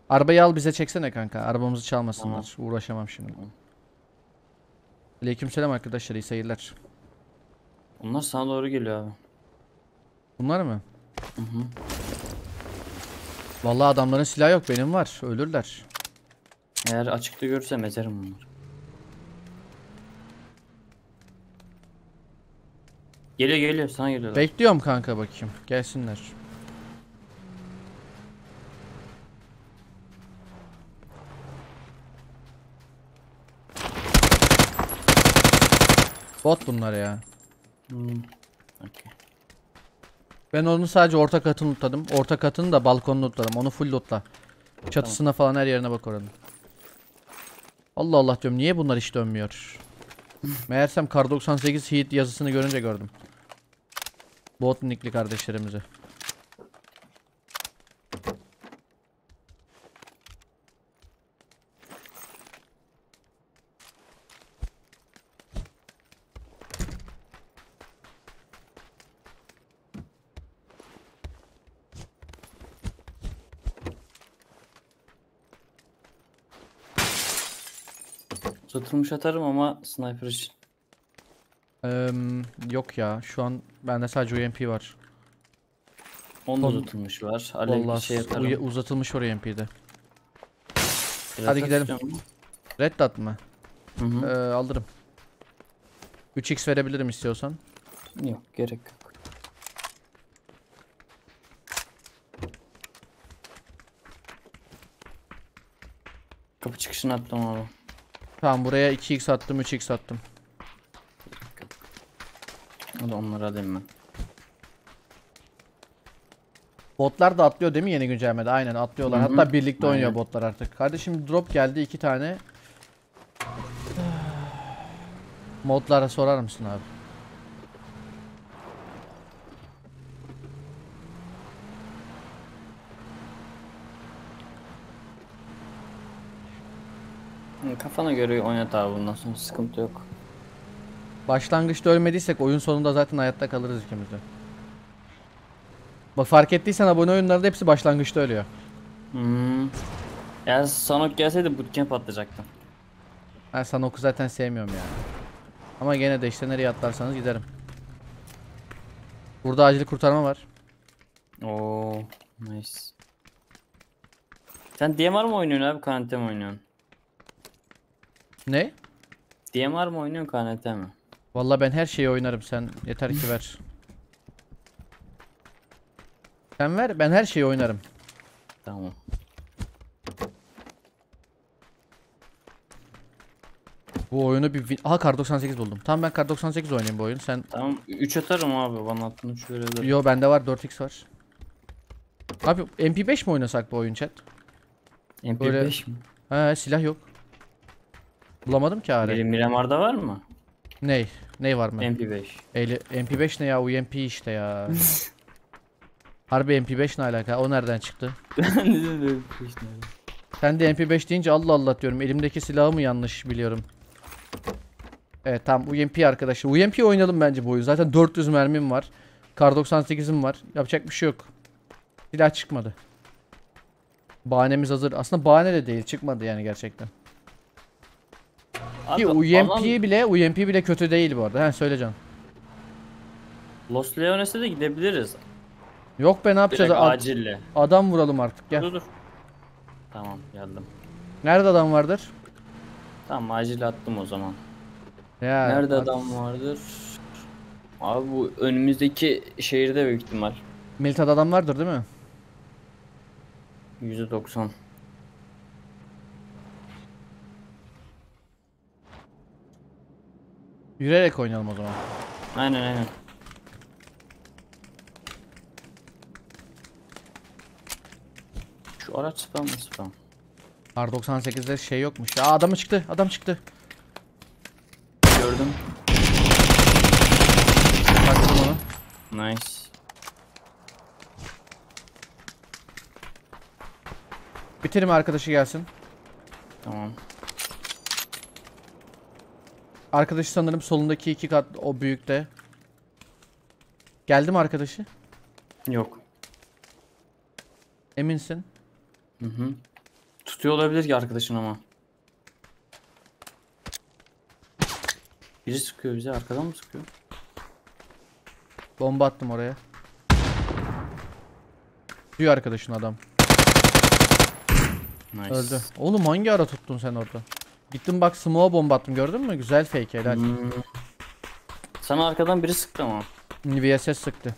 Arabayı al bize çeksene kanka. Arabamızı Tamam. çalmasınlar. Uğraşamam şimdi. Aleykümselam arkadaşlar, iyi seyirler. Onlar sana doğru geliyor abi. Bunlar mı? Hı hı. Vallahi adamların silahı yok, benim var. Ölürler. Eğer açıkta görürsem ezerim bunları. Geliyor geliyor sana geliyorlar. Bekliyorum kanka, bakayım. Gelsinler. Bot bunlar ya. Hmm. Okay. Ben onu sadece orta katını lootladım. Orta katını da balkonunu lootladım. Onu full lootla. Tamam. Çatısına falan her yerine bak oranın. Allah Allah diyorum, niye bunlar hiç dönmüyor? Meğersem Kar 98 Heat yazısını görünce gördüm. Bot nickli kardeşlerimizi. Uzatılmış atarım ama sniper için. Eee, Yok ya, şu an bende sadece UMP var. Onda Son uzatılmış var. Alev vallahi şey atarım. uzatılmış oraya UMP'de. Hadi Plakat gidelim. istiyor musun? Red Dot mı? Hı hı. Alırım. 3x verebilirim istiyorsan. Yok gerek yok. Kapı çıkışını attım abi. Tamam, buraya 2x attım, 3x attım. Hadi onları alayım ben. Botlar da atlıyor değil mi yeni güncellemede? Aynen atlıyorlar. Hı hı. Hatta birlikte oynuyor Aynen. botlar artık. Kardeşim drop geldi 2 tane. Modlara sorar mısın abi? Kafana göre oynat abi, bundan sonra sıkıntı yok. Başlangıçta ölmediysek oyun sonunda zaten hayatta kalırız ikimiz de. Bak, fark ettiysen abone oyunlarda hepsi başlangıçta ölüyor. Hmm. Eğer Sanok gelseydi bootcamp atlayacaktım. Ben Sanok'u zaten sevmiyorum ya. Ama gene de işte nereye atlarsanız giderim. Burada acil kurtarma var. Oo, nice. Sen DMR mı oynuyorsun abi, KNT mi oynuyorsun? Ne? DMR mı oynuyorsun, KNT mi? Vallahi ben her şeyi oynarım, sen yeter ki ver. Sen ver, ben her şeyi oynarım. Tamam. Bu oyunu aha, Kar 98 buldum. Tamam, ben Kar 98 oynayayım bu oyunu. Sen Tamam 3 atarım abi, bana attın 3 verebilirim. yo, bende var 4x var. Abi MP5 mi oynasak bu oyun chat? Böyle MP5 mi? silah yok. Bulamadım ki ari. Miramar'da var mı? Ney? Ney var mı? MP5. MP5 ne ya? UMP işte ya. Harbi MP5 ne alaka? O nereden çıktı? Ben dedim MP5 ne? Sen de MP5 deyince Allah Allah diyorum. Elimdeki silahı mı yanlış biliyorum? Evet tamam, UMP arkadaşlar. UMP oynayalım bence bu oyun. Zaten 400 mermim var. Kar 98'im var. Yapacak bir şey yok. Silah çıkmadı. Bahanemiz hazır. Aslında bahane de değil. Çıkmadı yani gerçekten. Ki Abi UMP alan bile kötü değil bu arada. He, söyle canım. Los Leones'e de gidebiliriz. Yok be, ne yapacağız? Direkt acille. Adam vuralım artık, Dur gel. dur dur. Tamam geldim. Nerede adam vardır? Tamam acil attım o zaman. Ya Nerede adam vardır? Abi bu önümüzdeki şehirde büyük ihtimal. Milita'da adam vardır değil mi? %90. Yürüyerek oynayalım o zaman. Aynen aynen. Şu araç spam mı spam? Kar 98'de şey yokmuş. Aa, adamı çıktı. Adam çıktı. Gördüm. Taktım onu. Nice. Bitirme, arkadaşı gelsin. Tamam. Arkadaşı sanırım solundaki 2 kat o büyükte. Geldi mi arkadaşı? Yok. Eminsin? Hı hı. Tutuyor olabilir ki arkadaşın ama. Biri sıkıyor bize. Arkadan mı sıkıyor? Bomba attım oraya. Diyor arkadaşın adam. Nice. Öldü. Oğlum hangi ara tuttun sen orada? Gittim bak smoke'a bomba attım, gördün mü? Güzel fake, helal. Sana arkadan biri sıktı ama. VSS sıktı.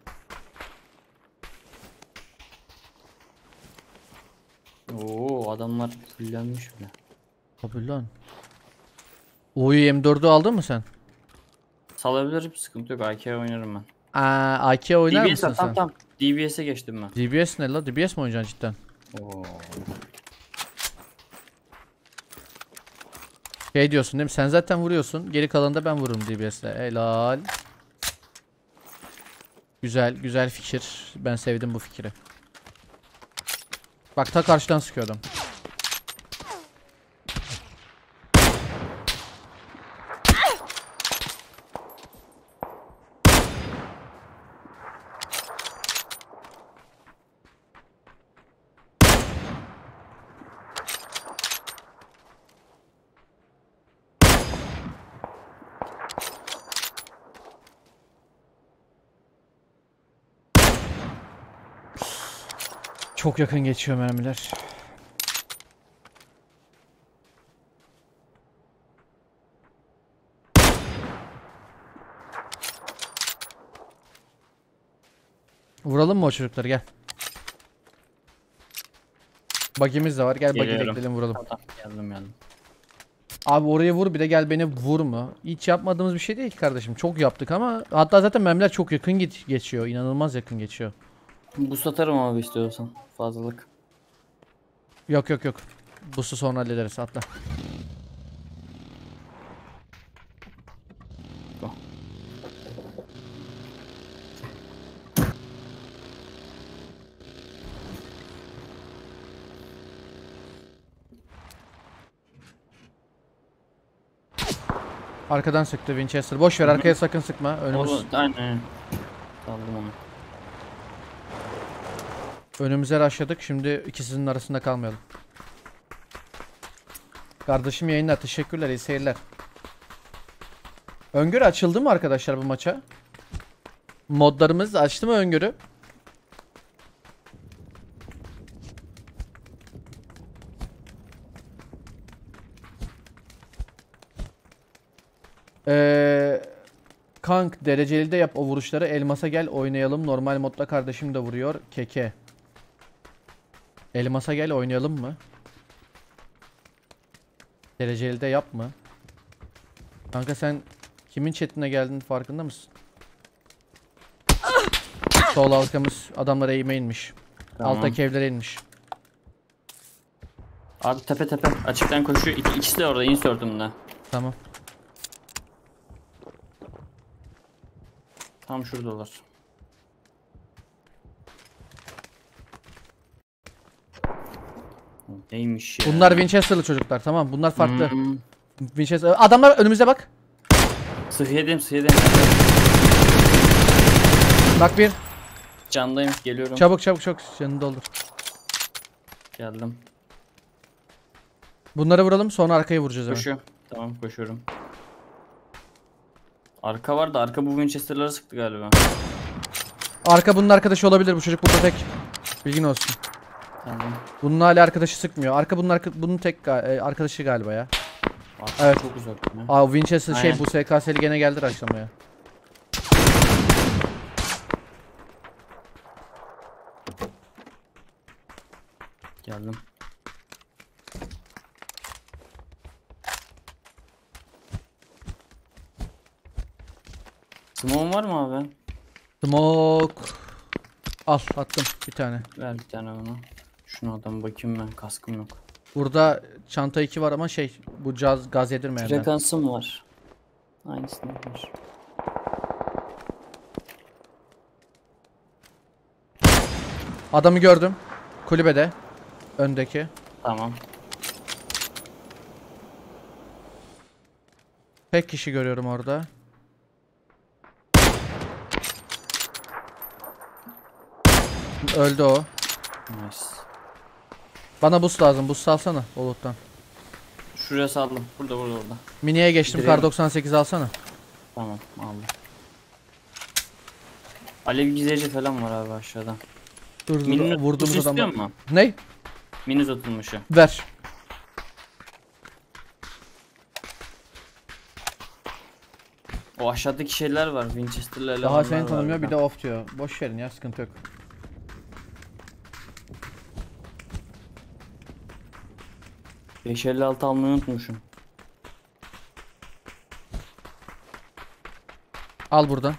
Oo, adamlar fullenmiş bile. Tabii lan. Oy, M4'ü aldın mı sen? Salabilirim, sıkıntı yok. AK oynarım ben. AK oynar DBS mısın sen? tam DBS'e geçtim ben. DBS ne la? DBS mi oynayacaksın cidden? Oo. Şey diyorsun değil mi? Sen zaten vuruyorsun. Geri kalanı da ben vururum DBS'le. Helal. Güzel, güzel fikir. Ben sevdim bu fikri. Bak ta karşıdan sıkıyor adam. Çok yakın geçiyor mermiler. Vuralım mı o çocukları, gel. Bug'imiz de var, gel bug'i Geliyorum. bekleyelim, vuralım. Tamam, geldim. Abi oraya vur, bir de gel beni vurma. Hiç yapmadığımız bir şey değil ki kardeşim. Çok yaptık ama hatta zaten mermiler çok yakın geçiyor. İnanılmaz yakın geçiyor. Bu satarım abi istiyorsan. Fazlalık. Yok yok yok. Bus'u sonra hallederiz, atla. Go. Arkadan sıktı Winchester. Boş ver, arkaya sakın sıkma. Önümüz, Aynen. Aldım onu. önümüze rushladık. Şimdi ikisinin arasında kalmayalım. Kardeşim yayınlar. Teşekkürler. İyi seyirler. Öngörü açıldı mı arkadaşlar bu maça? Modlarımız açtı mı öngörü? Kank dereceli de yap o vuruşları. Elmas'a gel oynayalım. Normal modda kardeşim de vuruyor. Keke. Elmas'a gel oynayalım mı? Dereceli de yap mı? Kanka sen kimin chatine geldin farkında mısın? Sol halkamız adamlara eğime inmiş. Tamam. Alttaki evlere inmiş. Abi tepe. Açıktan koşuyor. İkisi de orada insert'ımda. Tamam. Tam şuradalar. Neymiş ya? Bunlar Winchester'lı çocuklar, tamam. Bunlar farklı. Hmm. Winchester. Adamlar önümüze bak. Sıhhiyedim. Bak bir. Candayım, geliyorum. Çabuk canını doldur. Geldim. Bunları vuralım, sonra arkayı vuracağız hemen. Koşuyor. Tamam, koşuyorum. Arka var da arka bu Winchester'ları sıktı galiba. Arka bunun arkadaşı olabilir, bu çocuk burada tek. Bilgin olsun. Tamam. Bunun hala arkadaşı sıkmıyor. Arka bunun tek arkadaşı galiba ya. Arka Evet. çok uzak ya. Aa Winchester Aynen. bu SKS'li gene geldi akşamaya. Geldim. Smoke'un var mı abi? Smoke. Al attım bir tane. Ver bir tane bana. Şunu adam bakayım, ben kaskım yok. Burada çanta 2 var ama bu gaz yedirmeyenler. Frekansım var. Aynısını yapmış. Adamı gördüm. Kulübede. Öndeki. Tamam. Tek kişi görüyorum orada. Öldü o. Nice. Bana boost lazım. Boost alsana Olut'tan. Şuraya saldım. Burada. Mini'ye geçtim. Direkt- Kar 98 alsana. Tamam aldım. Alev gizleyici falan var abi aşağıda. Dur dur Mini vurduğumuz istiyor adamı. mu? Ne? Mini uzatılmışı. Ver. O aşağıdaki şeyler var. Winchester'lı elemanlar Daha seni var tanımıyor bir de burada. off diyor. Boş verin ya sıkıntı yok. .556 almayı unutmuşum. Al buradan.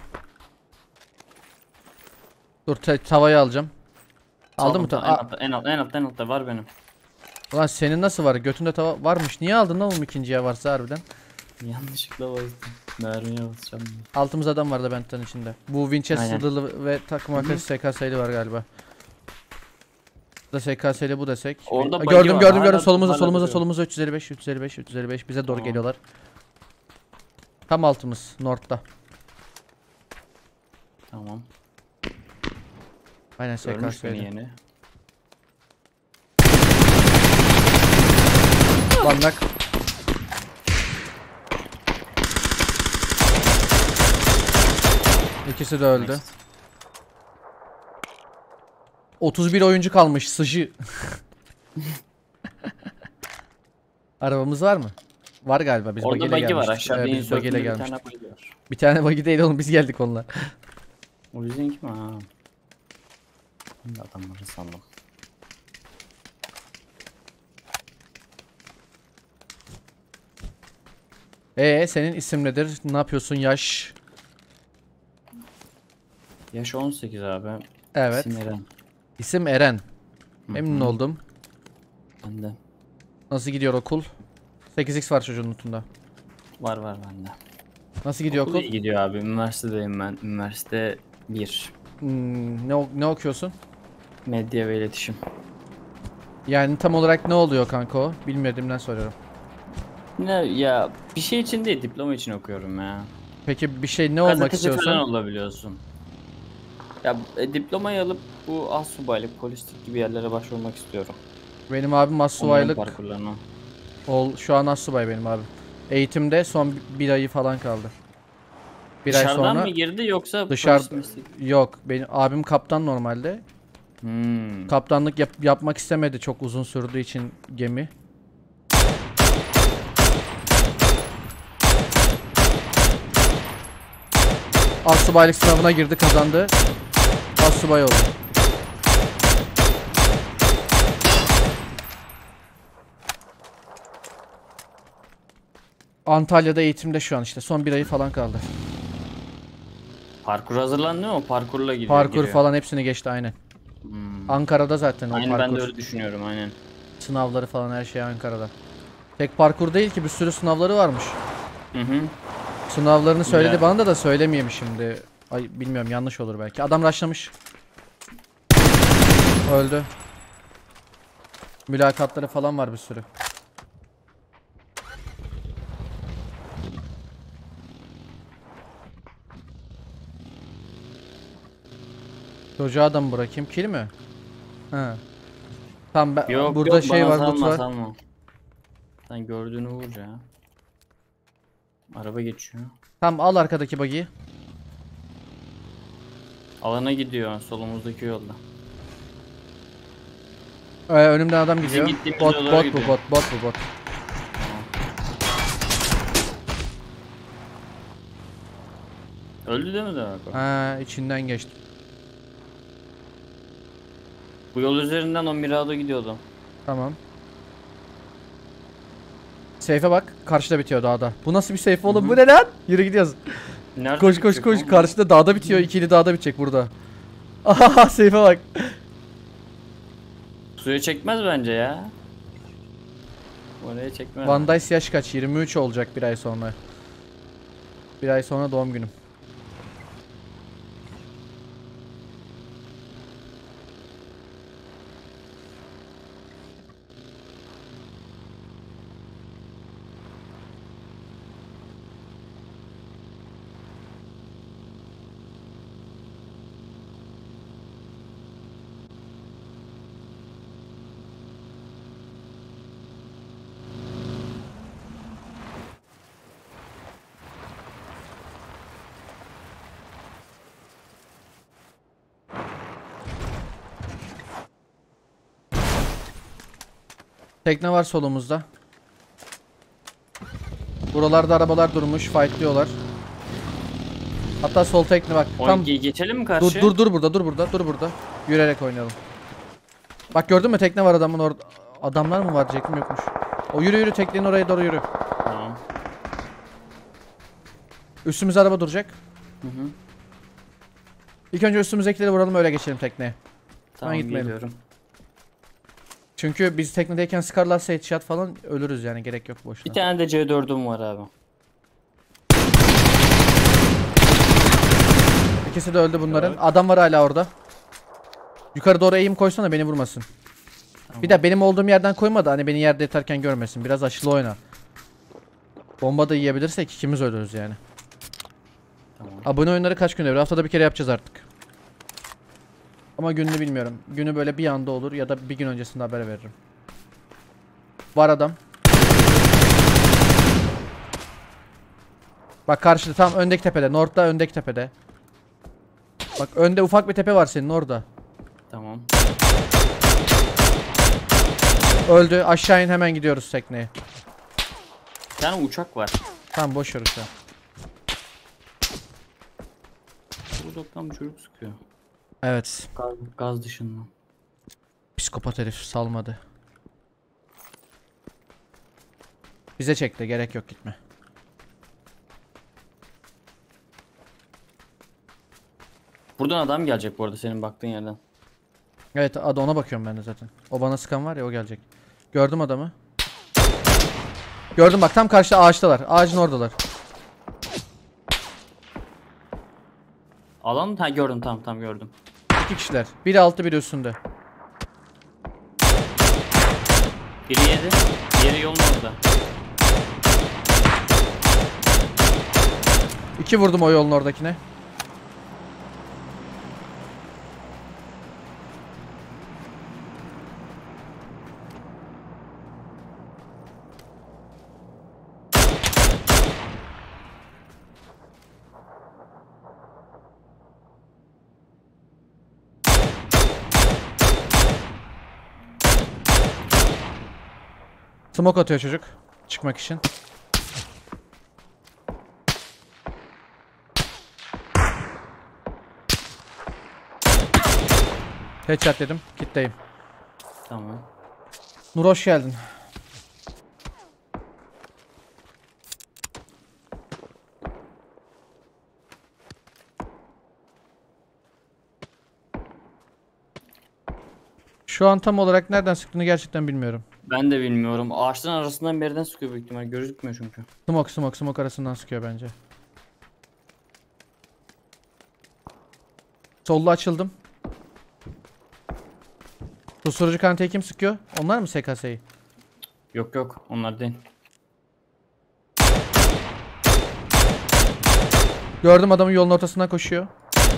Dur tavayı alacağım. Aldın mı? En altta var benim. Ulan senin nasıl var? Götünde tava varmış. Niye aldın lan oğlum ikinciye varsa harbiden? Yanlışlıkla bastım. Mermiye basacağım. Altımız adam vardı Benton içinde. Bu Winchester'lı ve takım arkadaşı SKS'li var galiba. Bu da SKS'li bu desek. Orada buggy Gördüm var, gördüm hala- gördüm solumuzda hala solumuzda duruyor. solumuzda 355 bize doğru Tamam. geliyorlar. Tam altımız North'ta. Tamam. Aynen Görmüş beni SKS'li. yeni. Bandak. İkisi de öldü. Next. 31 oyuncu kalmış sıcı. Arabamız var mı? Var galiba biz Orada bagiyle buggy var. gelmiştik. Aşağıda Biz bagiyle bir gelmiştik. tane buggy var. Bir tane buggy değil oğlum biz geldik onunla. O bizimki mi? Ha. Ben de adamları sandım. Senin isim nedir? Ne yapıyorsun yaş? Yaş 18 abi. Evet. İsim Eren. İsim Eren. Hı Memnun hı. oldum. Ben de. Nasıl gidiyor okul? 8x var çocuğun notunda. Var bende. Nasıl gidiyor Okul okul? iyi gidiyor abi. Üniversitedeyim ben. Üniversite 1. Ne okuyorsun? Medya ve iletişim. Yani tam olarak ne oluyor kanka o? Bilmediğimden soruyorum. Ne ya bir şey için değil diploma için okuyorum ya. Peki bir şey ne olmak Gazeteci falan istiyorsun? olabiliyorsun. Ya diplomayı alıp bu astsubaylık, polislik gibi yerlere başvurmak istiyorum. Benim abim Onların astsubaylık. parkurlarına. Şu an astsubay benim abim. Eğitimde son bir ayı falan kaldı. Bir ay Dışarıdan sonra mı girdi yoksa dışarı polis meslek? yok. Benim abim kaptan normalde. Hmm. Kaptanlık yapmak istemedi çok uzun sürdüğü için gemi. Astsubaylık sınavına girdi, kazandı. Astsubay oldu. Antalya'da eğitimde şu an işte. Son bir ayı falan kaldı. Parkur hazırlanıyor mu? Parkurla gidiyor. Parkur giriyor. falan hepsini geçti aynen. Hmm. Ankara'da zaten o Aynen parkur. ben de öyle düşünüyorum aynen. Sınavları falan her şey Ankara'da. Tek parkur değil ki bir sürü sınavları varmış. Hı hı. Sınavlarını söyledi Güzel. bana da söylemeyeyim şimdi. Ay bilmiyorum yanlış olur belki. Adam rushlamış. Öldü. Mülakatları falan var bir sürü. Çocuğa da mı bırakayım? Kill mi? Ha. Tamam ben Yok burada yok şey bana var, loot salma var. salma. Sen gördüğünü vur ya. Araba geçiyor. Tamam al arkadaki buggy'yi. Alana gidiyor solumuzdaki yolda. Önümden adam Bizim gidiyor. gittiğimiz Bot yollara bot bu gidiyor. bot bu bot. Öldü değil mi demek o? Ha içinden geçti. Bu yol üzerinden o Mirado gidiyordu. Tamam. Seyfe bak. Karşıda bitiyor dağda. Bu nasıl bir seyfe oğlum? Bu ne lan? Yürü gidiyoruz. Nerede Koş bitecek koş. oğlum? Karşıda dağda bitiyor. İkili dağda bitecek burada. Aha seyfe bak. Suya çekmez bence ya. Oraya çekmez. Van Dice yaş kaç? 23 olacak bir ay sonra. Bir ay sonra doğum günüm. Tekne var solumuzda. Buralarda arabalar durmuş, fightlıyorlar. Hatta sol tekne bak. Tam Geçelim mi karşıya? dur burada. Yürüyerek oynayalım. Bak gördün mü tekne var adamın orada. Adamlar mı var diyecektim, yokmuş. O yürü teknenin oraya doğru yürü. Tamam. Üstümüzde araba duracak. Hı. İlk önce üstümüzdekileri vuralım, öyle geçelim tekneye. Tamam, gitmeyelim. geliyorum. Çünkü biz teknedeyken sıkarlarsa headshot falan ölürüz yani, gerek yok boşuna. Bir tane de C4'üm var abi. İkisi de öldü bunların. Evet. Adam var hala orada. Yukarı doğru eğim koysana, beni vurmasın. Tamam. Bir de benim olduğum yerden koyma da hani beni yerde yatarken görmesin. Biraz aşılı oyna. Bomba da yiyebilirsek ikimiz ölürüz yani. Tamam. Abone oyunları kaç günde bir? Haftada bir kere yapacağız artık. Ama gününü bilmiyorum. Günü böyle bir anda olur ya da bir gün öncesinde haber veririm. Var adam. Bak karşıda, tam öndeki tepede. North'ta öndeki tepede. Bak önde ufak bir tepe var senin orada. Tamam. Öldü. Aşağı in, hemen gidiyoruz tekneye. Bir tane uçak var. Tamam boş ver şu an. Uzaktan bir çocuk sıkıyor. Evet. Gaz dışından. Psikopat herif salmadı. Bize çekti, gerek yok, gitme. Buradan adam gelecek bu arada senin baktığın yerden. Evet, adı ona bakıyorum ben de zaten. O bana sıkan var ya, o gelecek. Gördüm adamı. Gördüm bak, tam karşıda ağaçtalar. Ağacın oradalar. Alan ha gördüm, tamam gördüm. İki kişiler. Biri altı, biri üstünde. Biri yedi. Diğeri yolun orada. İki vurdum o yolun oradakine. Smoke atıyor çocuk. Çıkmak için. Headshot dedim. Kitleyim. Tamam. Nur hoş geldin. Şu an tam olarak nereden sıktığını gerçekten bilmiyorum. Ben de bilmiyorum. Ağaçların arasından bir yerden sıkıyor büyük ihtimal. Gözükmüyor çünkü. Smoke arasından sıkıyor bence. Sollu açıldım. Susturucu kanteyi kim sıkıyor? Onlar mı SKS'yi? Yok onlar değil. Gördüm, adamın yolun ortasından koşuyor.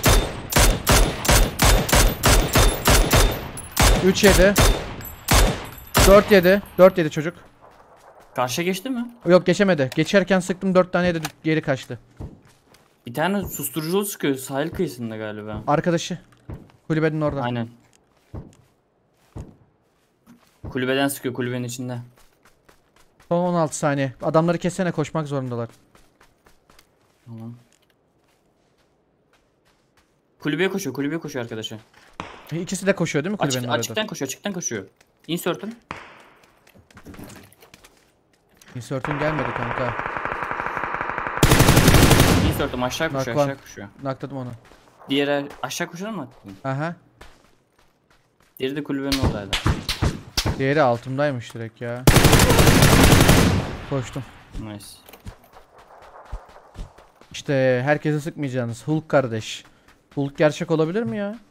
3 yedi. 4 yedi. 4 yedi çocuk. Karşıya geçti mi? Yok, geçemedi. Geçerken sıktım, 4 tane yedi, geri kaçtı. Bir tane susturuculu sıkıyor sahil kıyısında galiba. Arkadaşı. Kulübenin orada. Aynen. Kulübeden sıkıyor, kulübenin içinde. Son 16 saniye. Adamları kessene, koşmak zorundalar. Tamam. Kulübeye koşuyor arkadaşı. İkisi de koşuyor değil mi kulübenin orada? Açıktan koşuyor. Insert'ın. Insert'ün gelmedi kanka. Insert'ım aşağı koşuyor, Naklan. aşağı koşuyor. Nakladım onu. Diğeri aşağı koşuyor mu? Aha. Diğeri de kulübenin oradaydı. Diğeri altımdaymış direkt ya. Koştum. Nice. İşte herkese sıkmayacaksınız. Hulk kardeş. Hulk gerçek olabilir mi ya?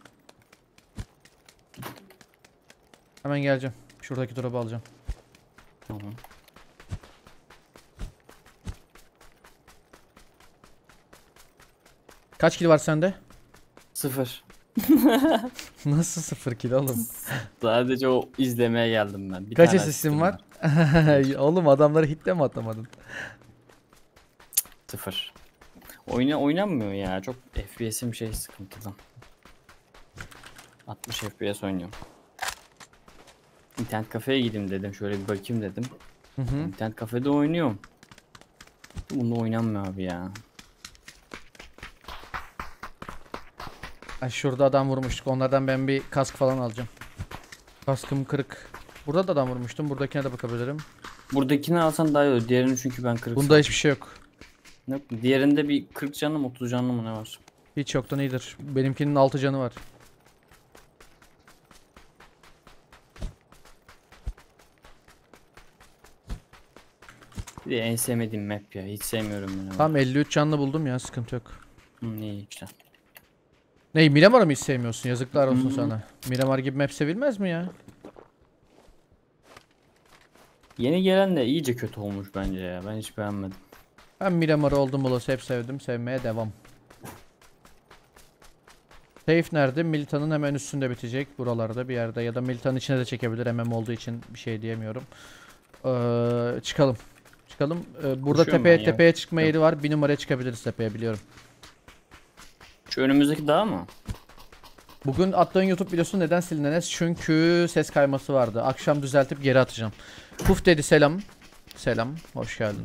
Hemen geleceğim. Şuradaki drop'u alacağım. Tamam. Kaç kill var sende? 0. Nasıl 0 kill oğlum? Sadece o izlemeye geldim ben. Kaç asistin var? Oğlum adamları hitle mi atamadın? 0. Oynanmıyor ya. Çok FPS'im sıkıntılı. 60 FPS oynuyorum. İnternet kafeye gideyim dedim. Şöyle bir bakayım dedim. Hı hı. İnternet kafede oynuyorum. Bunda oynanmıyor abi ya. Ay şurada adam vurmuştuk. Onlardan ben bir kask falan alacağım. Kaskım kırık. Burada da adam vurmuştum. Buradakine de bakabilirim. Buradakini alsan daha iyi olur. Diğerini çünkü ben 40 Bunda hiçbir şey yok. Yok. Diğerinde bir 40 canlı mı 30 canlı mı ne var? Hiç yoktan iyidir. Benimkinin 6 canı var. Bir de en sevmediğim map ya. Hiç sevmiyorum ben. Tam 53 canlı buldum ya, sıkıntı yok. İyi işte. Ney, Miramar'ı mı hiç sevmiyorsun? Yazıklar olsun Hı. sana. Miramar gibi map sevilmez mi ya? Yeni gelen de iyice kötü olmuş bence ya. Ben hiç beğenmedim. Ben Miramar'ı oldum olası hep sevdim. Sevmeye devam. Safe nerede? Militanın hemen üstünde bitecek. Buralarda bir yerde. Ya da Militanın içine de çekebilir. MM olduğu için bir şey diyemiyorum. Çıkalım. Çıkalım. Burada Koşuyorum tepeye ben ya. tepeye çıkma yeri var. Bir numaraya çıkabiliriz tepeye, biliyorum. Şu önümüzdeki dağ mı? Bugün attığın YouTube videosu neden silindi Enes? Çünkü ses kayması vardı. Akşam düzeltip geri atacağım. Puf dedi selam. Selam. Hoş geldin.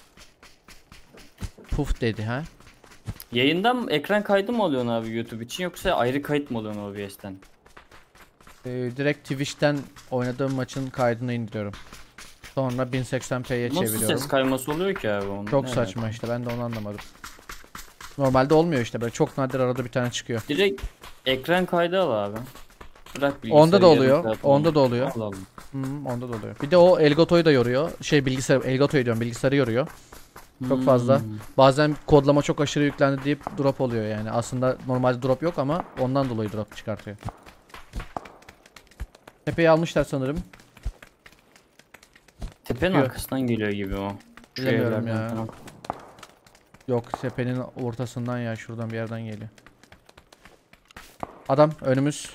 Puf dedi ha. Yayından ekran kaydı mı alıyorsun abi YouTube için yoksa ayrı kayıt mı alıyorsun OBS'ten? Direkt Twitch'ten oynadığım maçın kaydını indiriyorum. Sonra 1080p'ye Nasıl çeviriyorum. ses kayması oluyor ki abi onun? Çok Ne saçma alaka? işte, ben de onu anlamadım. Normalde olmuyor işte, böyle çok nadir arada bir tane çıkıyor. Direkt ekran kaydı al abi. Bırak bilgisayarı Onda da yarım oluyor. saat Onda da oluyor. al al. Onda da oluyor. Bir de o Elgato'yu da yoruyor. Bilgisayar Elgato'yu diyorum, bilgisayarı yoruyor. Çok fazla. Bazen kodlama çok aşırı yüklendi deyip drop oluyor yani. Aslında normalde drop yok ama ondan dolayı drop çıkartıyor. Tepeyi almışlar sanırım. Tepenin Yok. arkasından geliyor gibi o. Şu Bilemiyorum evlerden ya. falan. Yok, tepenin ortasından ya, şuradan bir yerden geliyor. Adam önümüz.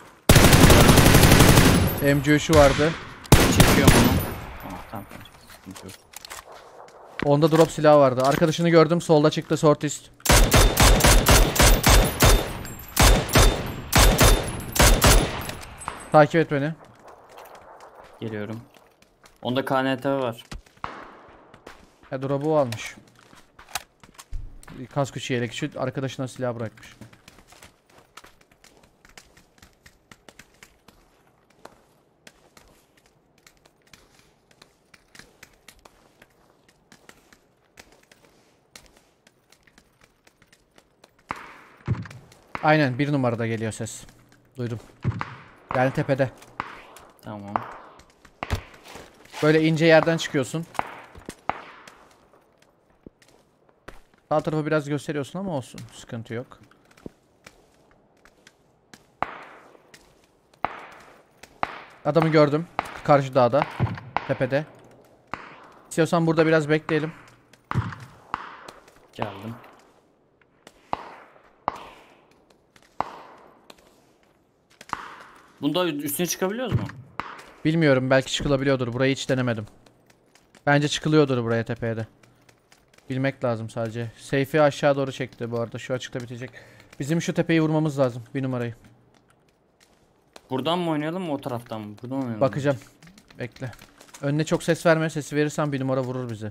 MG3'ü vardı. Çekiyorum onu. Tamam. Sıkıntı yok. Onda drop silahı vardı. Arkadaşını gördüm, solda çıktı, sortist. Takip et beni. Geliyorum. Onda KNT var. Ya drop'u o almış. Kask uçu yelek şu arkadaşına silah bırakmış. Aynen, bir numarada geliyor ses. Duydum. Yani tepede. Tamam. Böyle ince yerden çıkıyorsun. Sağ tarafı biraz gösteriyorsun ama olsun. Sıkıntı yok. Adamı gördüm. Karşı dağda. Tepede. İstiyorsan burada biraz bekleyelim. Geldim. Bunda üstüne çıkabiliyoruz mu? Bilmiyorum, belki çıkılabiliyordur. Burayı hiç denemedim. Bence çıkılıyordur buraya, tepeye de. Bilmek lazım sadece. Seyfi aşağı doğru çekti bu arada. Şu açıkta bitecek. Bizim şu tepeyi vurmamız lazım. Bir numarayı. Buradan mı oynayalım o taraftan mı? Buradan oynayalım. Bakacağım. Bekle. Önüne çok ses verme. Sesi verirsen bir numara vurur bizi.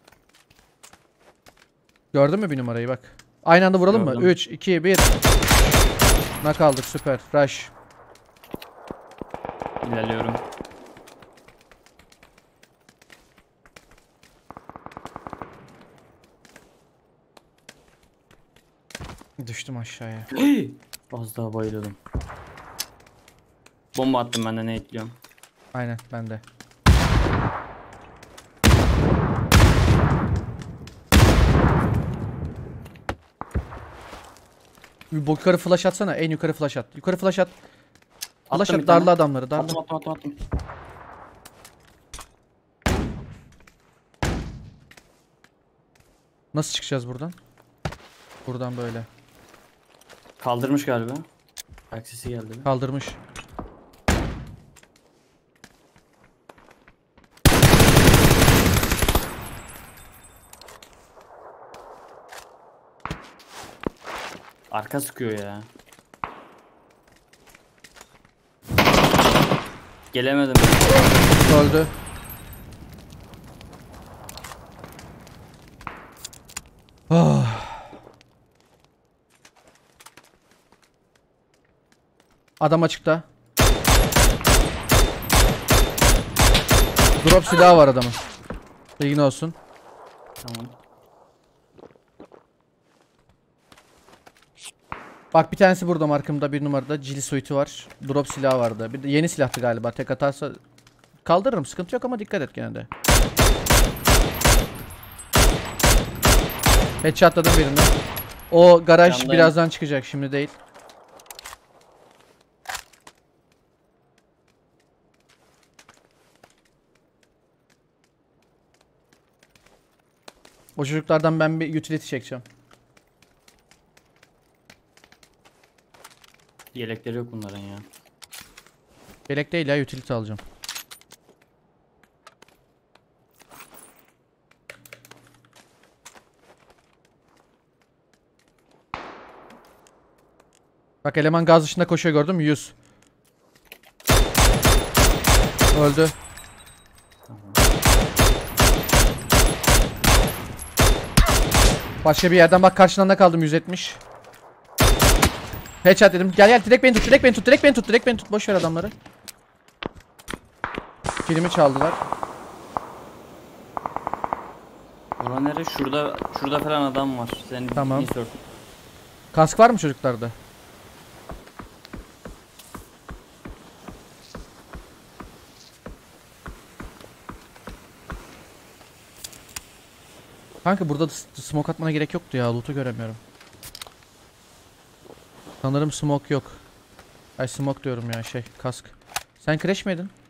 Gördün mü bir numarayı, bak. Aynı anda vuralım mı? Gördüm. 3, 2, 1. Nak aldık, süper. Rush. İlerliyorum. Düştüm aşağıya. Az daha bayılıyordum. Bomba attım ben de ne ekliyorum. Aynen, ben de. Yukarı flash atsana. En yukarı flash at. Yukarı flash at. Flash Attım at, bir tane. darla adamları. Darla. Attım. Nasıl çıkacağız buradan? Buradan böyle. Kaldırmış galiba. Ayak sesi geldi. Kaldırmış. Arka sıkıyor ya. Gelemedim. Öldü. Oh. Adam açıkta. Drop silahı var adamın. Bilgin olsun. Tamam. Bak bir tanesi burada markımda, bir numarada. Cili suite'u var. Drop silahı vardı. Bir de yeni silahtı galiba. Tek atarsa kaldırırım. Sıkıntı yok ama dikkat et gene de. Headshotladım birini. O garaj Yandayım. birazdan çıkacak, şimdi değil. O çocuklardan ben bir utility çekeceğim. Yelekleri yok bunların ya. Belek değil ya, utility alacağım. Bak eleman gaz dışında koşuyor, gördün mü? 100. Öldü. Başka bir yerden bak, karşından da kaldım, 170. Headshot dedim. Gel gel, direkt beni tut, direkt beni tut, direkt beni tut, direkt beni tut. Boş ver adamları. Kilimi çaldılar. Bura nere? Şurada falan adam var. Senin Tamam. insert. Kask var mı çocuklarda? Kanka burada da smoke atmana gerek yoktu ya. Loot'u göremiyorum. Sanırım smoke yok. Ay smoke diyorum ya, şey, kask. Sen crash mi yedin?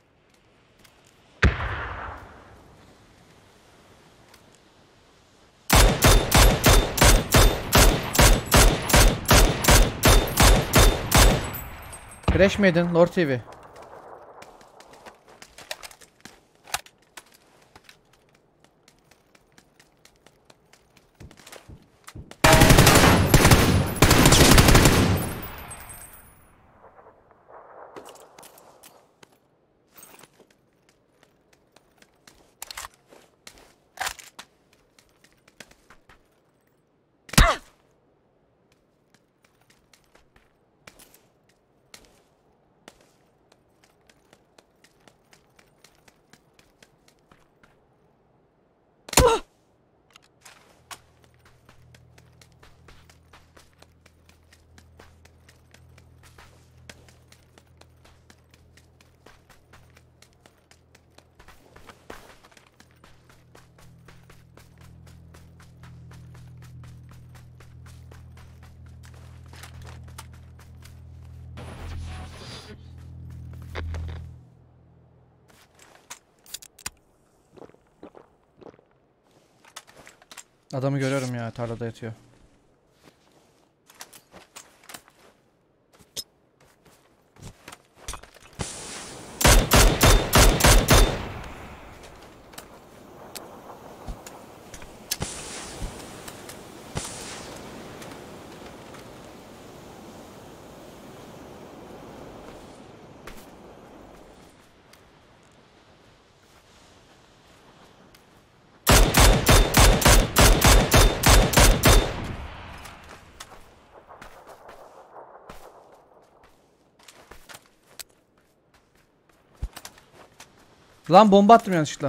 Crash mi yedin? Lord TV. Adamı görüyorum ya, tarlada yatıyor. Lan bomba attım yanlışlıkla.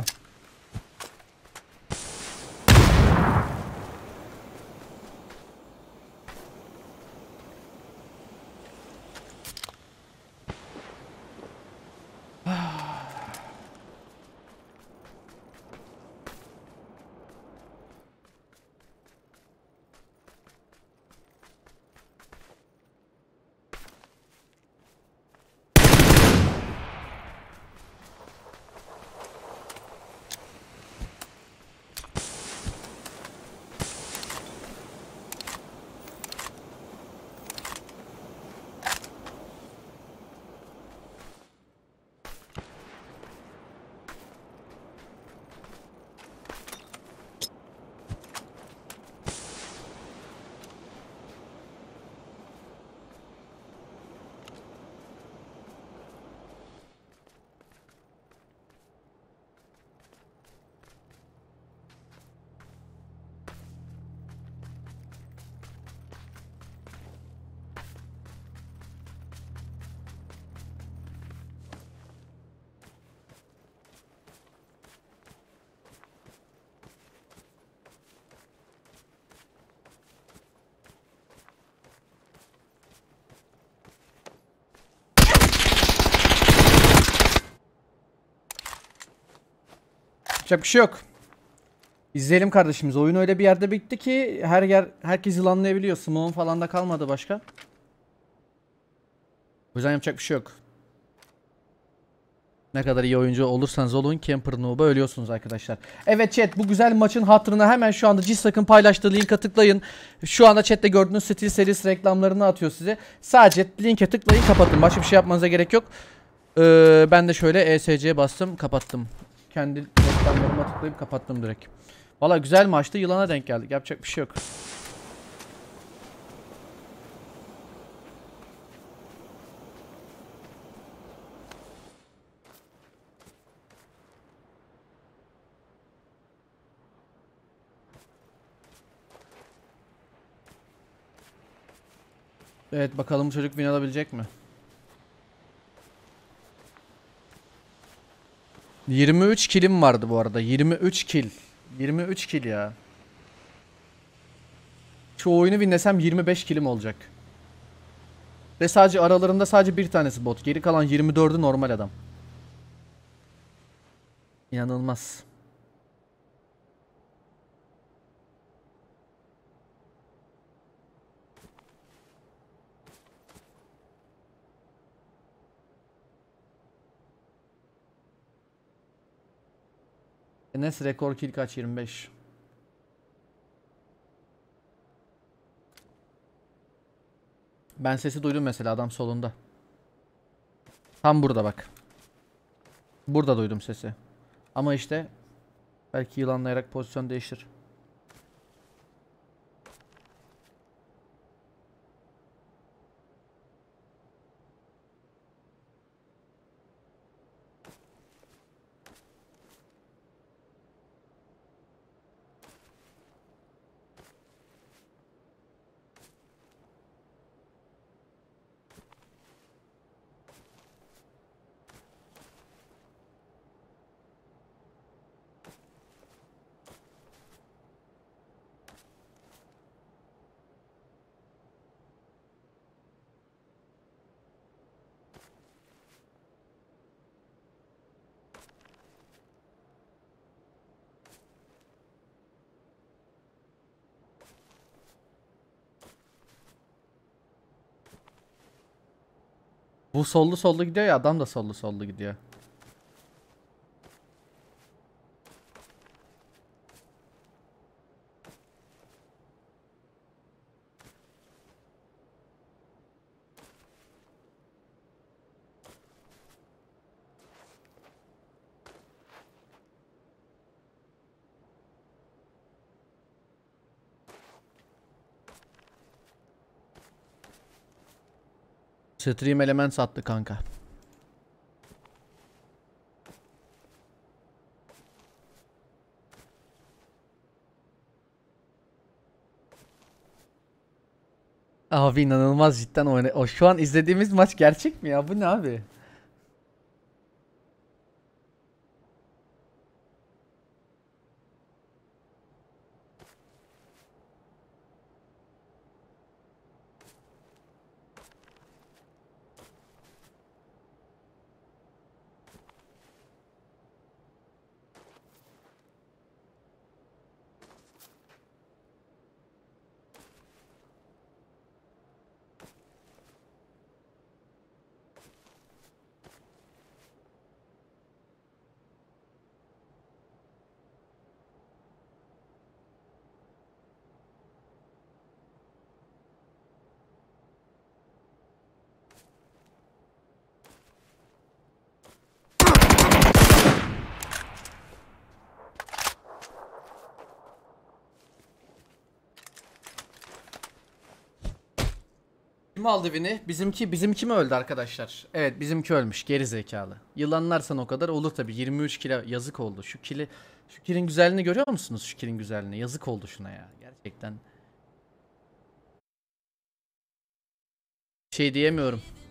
Yapacak bir şey yok. İzleyelim kardeşimiz. Oyun öyle bir yerde bitti ki herkes yılanlayabiliyor. Smoke'un falan da kalmadı başka. O yüzden yapacak bir şey yok. Ne kadar iyi oyuncu olursanız olun Camper Noob'a ölüyorsunuz arkadaşlar. Evet chat, bu güzel maçın hatırına hemen şu anda Cistak'ın paylaştığı linke tıklayın. Şu anda chatte gördüğünüz Steel Series reklamlarını atıyor size. Sadece linke tıklayın, kapatın. Başka bir şey yapmanıza gerek yok. Ben de şöyle ESC'ye bastım, kapattım. Kendi reklamlarıma tıklayıp kapattım direkt. Valla güzel maçtı, yılana denk geldik. Yapacak bir şey yok. Evet, bakalım çocuk win alabilecek mi? 23 killim vardı bu arada. 23 kill. 23 kill ya. Şu oyunu winlesem 25 killim olacak. Ve sadece aralarında sadece bir tanesi bot. Geri kalan 24'ü normal adam. İnanılmaz. Enes rekor kill kaç? 25. Ben sesi duydum mesela, adam solunda. Tam burada bak. Burada duydum sesi. Ama işte belki yılanlayarak pozisyon değiştir. Bu sollu sollu gidiyor ya, adam da sollu sollu gidiyor. Stream element sattı kanka. Abi inanılmaz cidden oyna. O şu an izlediğimiz maç gerçek mi ya? Bu ne abi? Kim aldı win'i? Bizimki mi öldü arkadaşlar? Evet, bizimki ölmüş, geri zekalı. Yılanlarsan o kadar olur tabi. 23 kilo yazık oldu. Şu kill'in güzelliğini görüyor musunuz? Şu kill'in güzelliğini. Yazık oldu şuna ya. Gerçekten. Şey diyemiyorum.